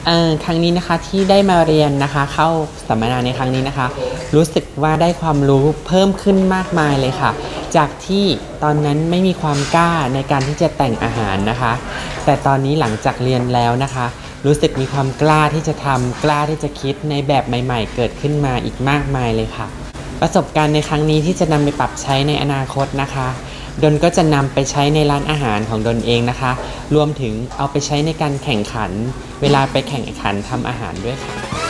ครั้งนี้นะคะที่ได้มาเรียนนะคะเข้าสัมมนาในครั้งนี้นะคะรู้สึกว่าได้ความรู้เพิ่มขึ้นมากมายเลยค่ะจากที่ตอนนั้นไม่มีความกล้าในการที่จะแต่งอาหารนะคะแต่ตอนนี้หลังจากเรียนแล้วนะคะรู้สึกมีความกล้าที่จะทำกล้าที่จะคิดในแบบใหม่ๆเกิดขึ้นมาอีกมากมายเลยค่ะประสบการณ์ในครั้งนี้ที่จะนำไปปรับใช้ในอนาคตนะคะดนก็จะนำไปใช้ในร้านอาหารของดนเองนะคะรวมถึงเอาไปใช้ในการแข่งขันเวลาไปแข่งขันทำอาหารด้วยค่ะ